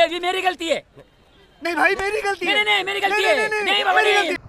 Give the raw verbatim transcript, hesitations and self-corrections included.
ये भी मेरी गलती है। नहीं भाई मेरी गलती है। नहीं नहीं मेरी गलती है। नहीं बाबा नहीं।